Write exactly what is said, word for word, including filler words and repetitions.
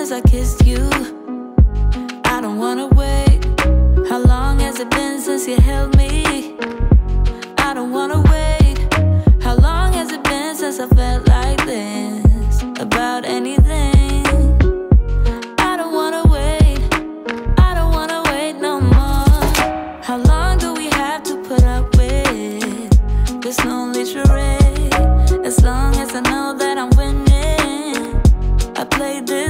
as I kissed you. I don't wanna wait. How long has it been since you held me? I don't wanna wait. How long has it been since I felt like this about anything? I don't wanna wait. I don't wanna wait no more. How long do we have to put up with this lonely charade? As long as I know that I'm winning, I played this